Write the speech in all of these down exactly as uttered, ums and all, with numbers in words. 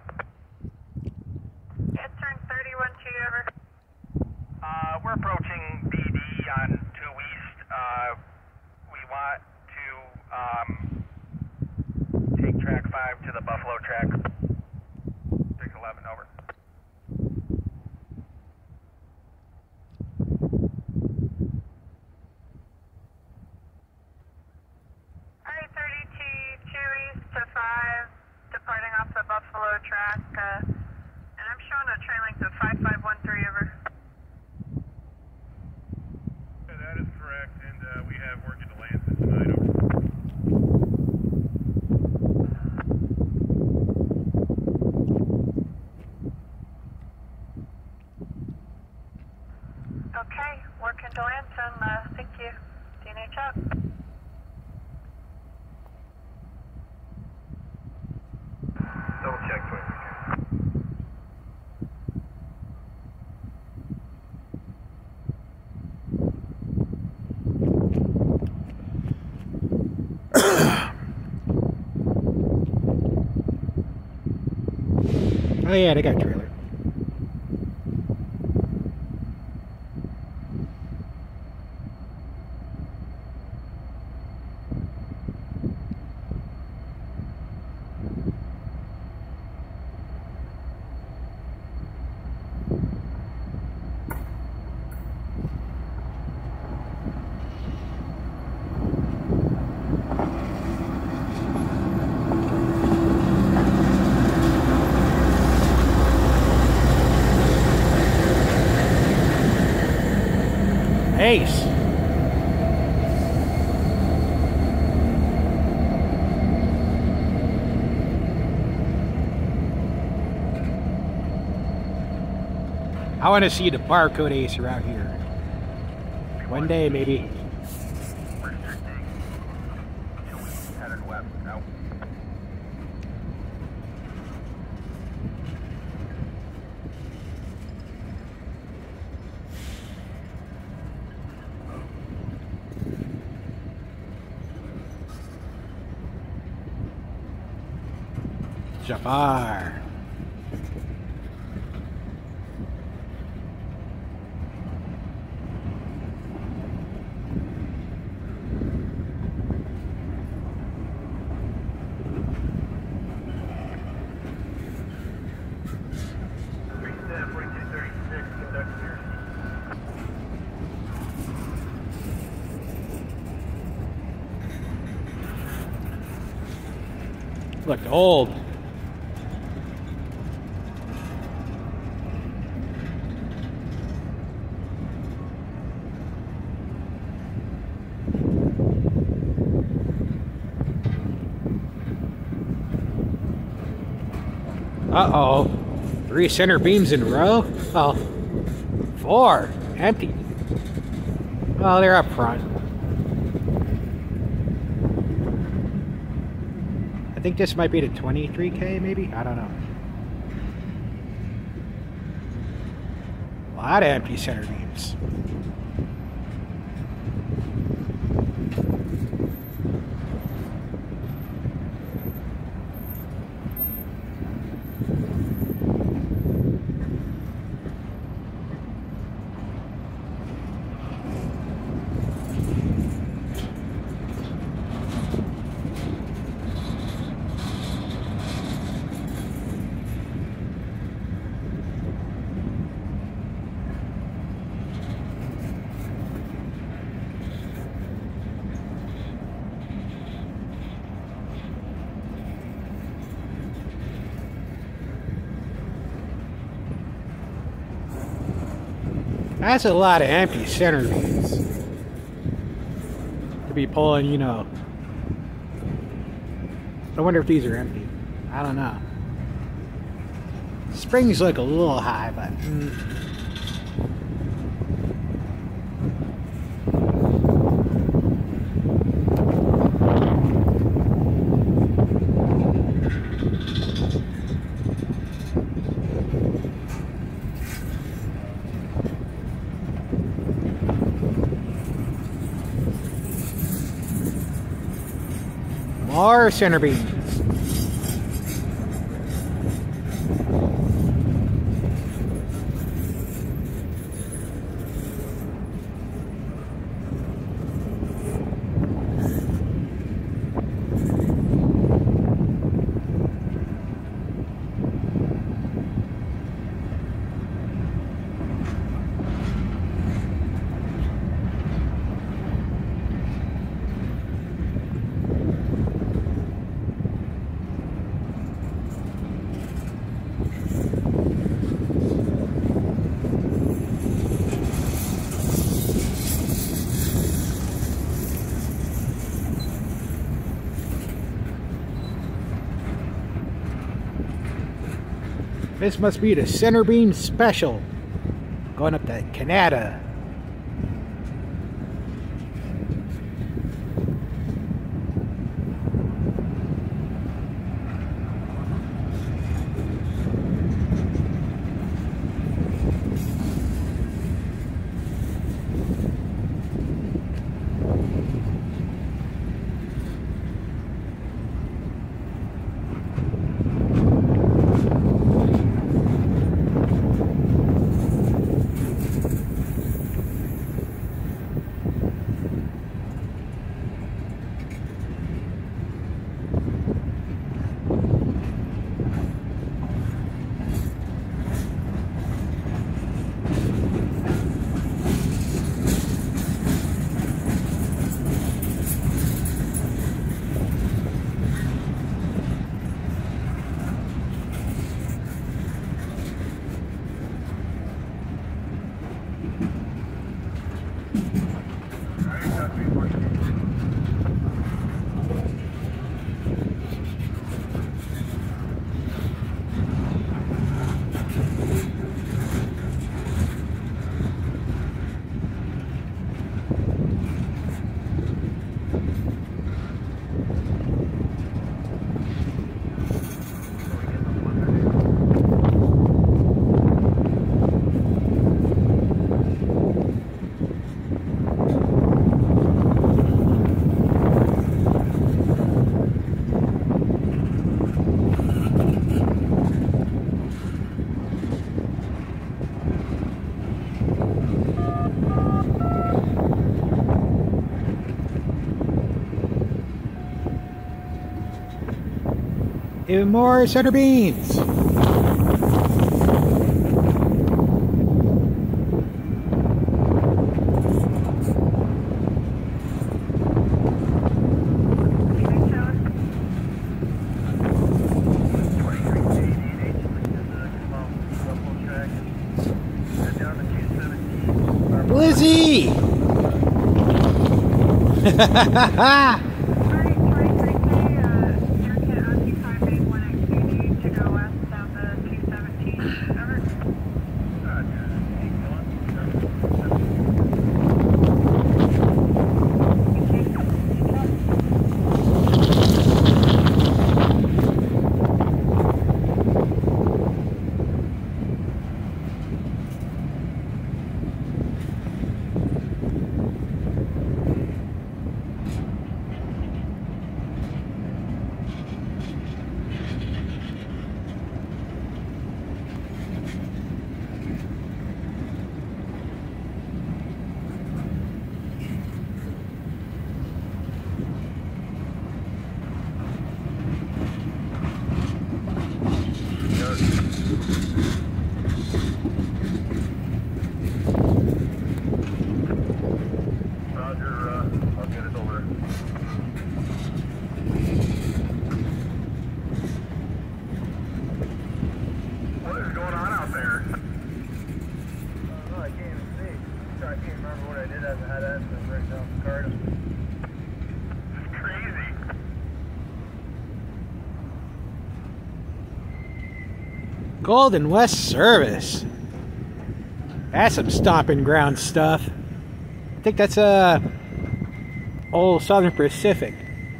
over. It's turn thirty-one two, over. Uh, we're approaching B D on two East. Uh, we want to um, take track five to the Buffalo track. six eleven, over. Alright, thirty-two two East to five, departing off the Buffalo track, uh, and I'm showing a train length of five five one three, over. Yeah, that is correct, and uh, we have working to land tonight, over. Okay, working to Lanson, uh, thank you. D N H up. Double check, twenty-three. Oh yeah, they got a trailer. Ace. I want to see the barcode ace around here. One day, maybe. Headed west, out. Jafar. Looked old. Uh-oh. Three center beams in a row? Oh, four. Empty. Well, they're up front. I think this might be the twenty-three K, maybe? I don't know. A lot of empty center beams. That's a lot of empty center beams to be pulling, you know. I wonder if these are empty. I don't know. Springs look a little high, but mm. More center beams. This must be the Centerbeams special. Going up to Canada. Even more Centerbeams. Lizzie! Ha ha ha ha! Golden West Service. That's some stomping ground stuff. I think that's a uh, old Southern Pacific.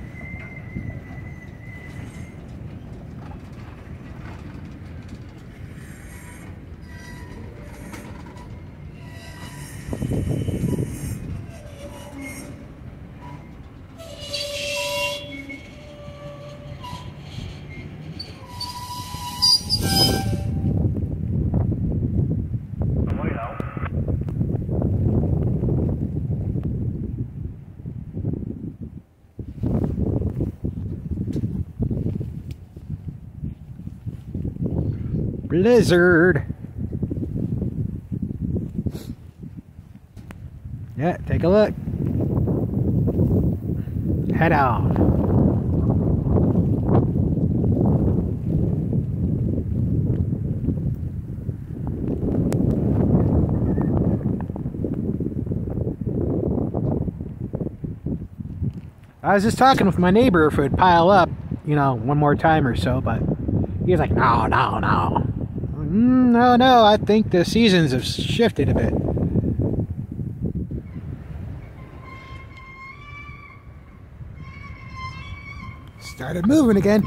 Blizzard. Yeah, take a look. Head off. I was just talking with my neighbor if it would pile up, you know, one more time or so, but he was like, no, no, no. Mm, no, no, I think the seasons have shifted a bit. Started moving again.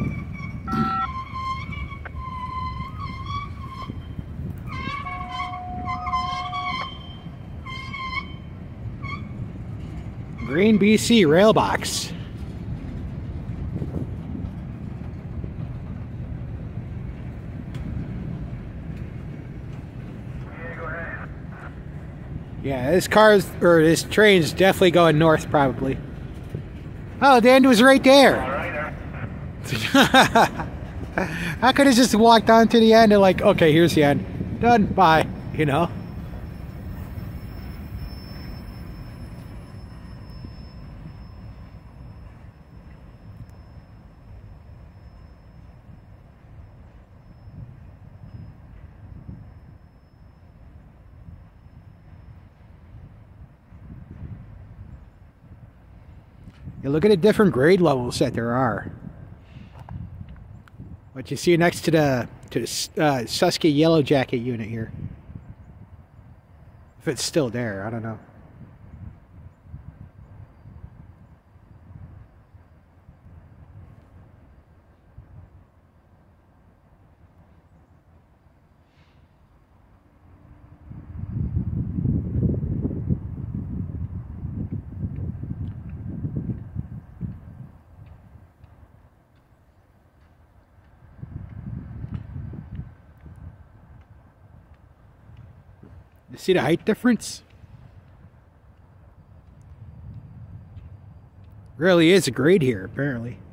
Green B C rail box. Yeah, this car's, or this train's definitely going north, probably. Oh, the end was right there. I could have just walked on to the end and like, okay, here's the end. Done, bye, you know? You look at the different grade levels that there are. What you see next to the to the uh, Susky Yellow Jacket unit here. If it's still there, I don't know. You see the height difference? Really is a grade here, apparently.